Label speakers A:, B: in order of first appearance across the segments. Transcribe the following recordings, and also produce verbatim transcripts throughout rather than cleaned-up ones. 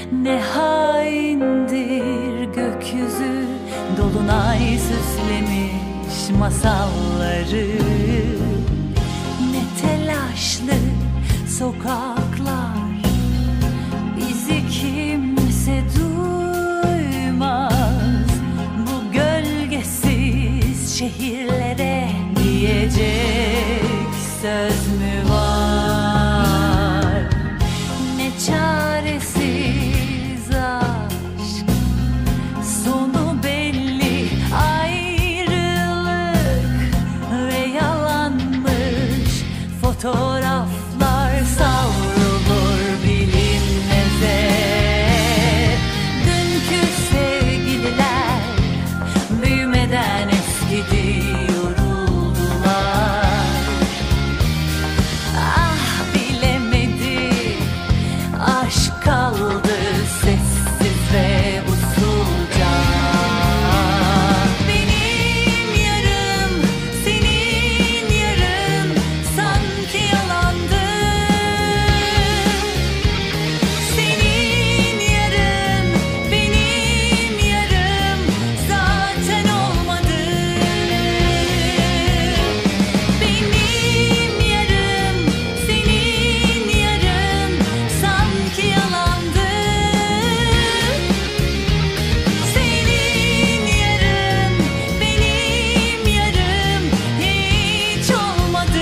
A: Ne haindir gökyüzü, dolunay süslemiş masalları. Ne telaşlı sokaklar, bizi kimse duymaz. Bu gölgesiz şehirlere diyecek söz mü var? Ne çaresiz aşk, sonu belli ayrılık ve yalanmış fotoğraflar savrulur bilinmeze. Dünkü sevgililer büyümeden eskidi, yoruldular. Ah bilemedi, aşk kaldı sessiz ve usulca. Benim yarım, senin yarın sanki yalandı. Senin yarın, benim yarım zaten olmadı. Benim yarım, senin yarın sanki yalandı. Senin yarın, benim yarım hiç olmadı.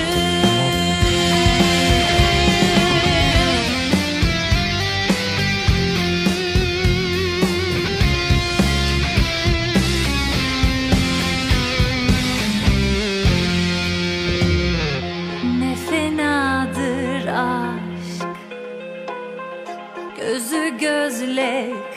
A: Ne fenadır aşk, gözü gözle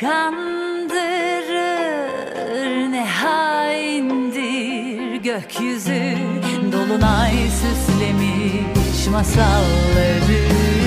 A: kandırır. Ne haindir gökyüzü, dolunay süslemiş masalları.